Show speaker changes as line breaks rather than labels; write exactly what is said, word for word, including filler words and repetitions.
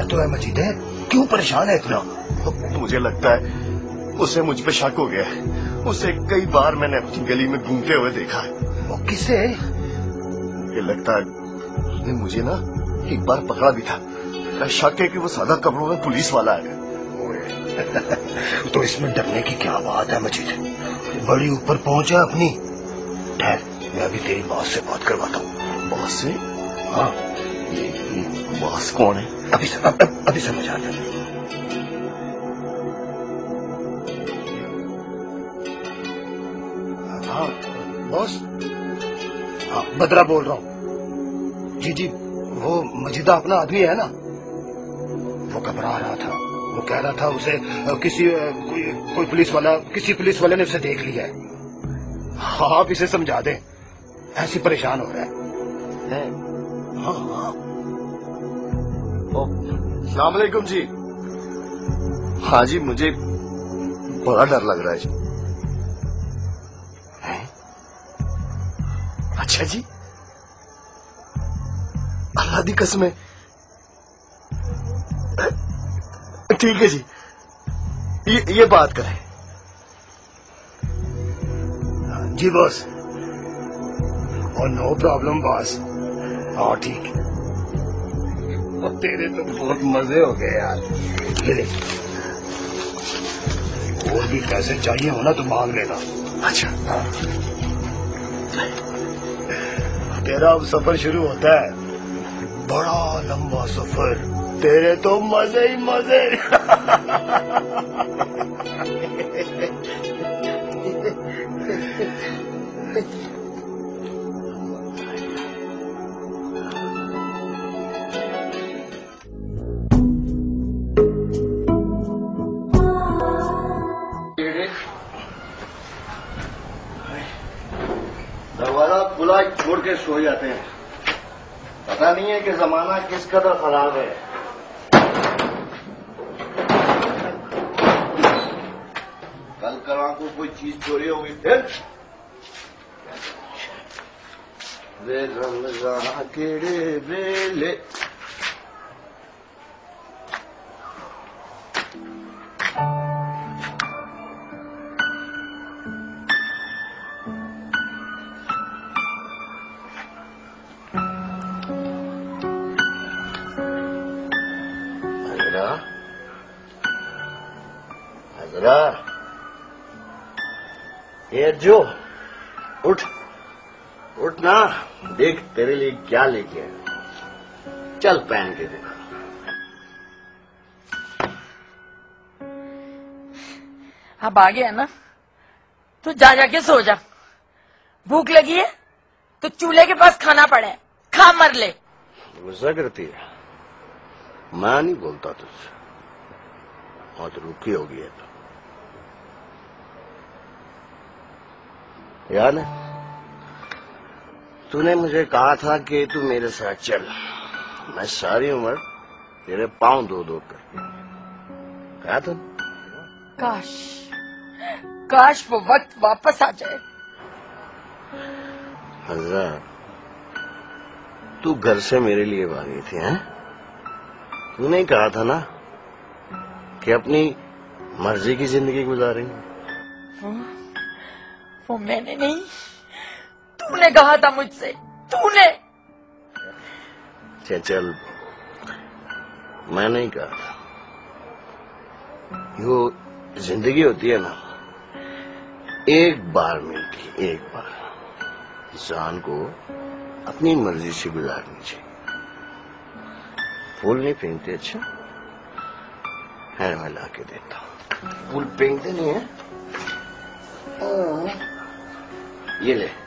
तो है मजीद है, क्यों परेशान है इतना?
मुझे लगता है उसे मुझ पे शक हो गया है। उसे कई बार मैंने अपनी गली में घूमते हुए देखा है।
वो किसे?
ये लगता है उसने मुझे ना एक बार पकड़ा भी था। शक है कि वो सादा कपड़ों में पुलिस वाला है।
तो इसमें डरने की क्या बात है मजीद? बड़ी ऊपर पहुंचा अपनी। ठहर, मैं अभी तेरी बॉस से बात करवाता हूँ।
बॉस से?
हाँ।
ये, ये बॉस कौन है?
अभी अब, अब, अभी समझ आ जाए। हाँ बॉस। हाँ बदरा बोल रहा हूँ। जी जी, वो मजीदा अपना आदमी है ना? वो घबरा रहा था। वो कह रहा था उसे किसी कोई, कोई पुलिस वाला किसी पुलिस वाले ने उसे देख लिया है। हाँ आप इसे समझा दें, ऐसी परेशान हो रहा है, है? हाँ हाँ।
अस्सलाम वालेकुम जी। हाँ जी, मुझे बड़ा डर लग रहा है जी। है? अच्छा जी, अल्लाह दी कसम है। ठीक है जी, ये ये बात करें।
जी बॉस। और नो प्रॉब्लम बॉस। हाँ ठीक है। और तेरे तो बहुत मजे हो गए यार। ले ले, और भी पैसे चाहिए हो ना तो मांग लेना।
अच्छा।
हाँ। तेरा अब सफर शुरू होता है, बड़ा लंबा सफर। तेरे तो मजे ही मजे।
दरवाजा खुला छोड़ के सो जाते हैं। पता नहीं है कि जमाना किस कदर खराब है। कल कल को कोई चीज चोरी होगी फिर। वे रंग केड़े वेले। ये जो उठ उठ ना, देख तेरे लिए क्या लेके आया। चल पहन के देखो।
अब आ गया ना, तू जा जाके सो जा। भूख लगी है तो चूल्हे के पास खाना पड़े, खा मर ले।
गुस्सा करती है? मैं नहीं बोलता तुझसे, बहुत रुकी होगी है। याद है तूने मुझे कहा था कि तू मेरे साथ चल, मैं सारी उम्र तेरे पांव धो धो कर कहा था।
काश काश वो वक्त वापस आ जाए।
हज़रा, तू घर से मेरे लिए भागी थी, हैं? तूने कहा था ना कि अपनी मर्जी की जिंदगी गुजारेंगे।
वो मैंने नहीं, तूने कहा था मुझसे, तूने।
चल चल, मैं नहीं कहा था। यो जिंदगी होती है ना, एक बार मिलती है, एक बार। इंसान को अपनी मर्जी से गुजारनी चाहिए। फूल नहीं फेंकते? अच्छा है, मैं ला के देता हूँ। फूल फेंकते नहीं है? ये ले।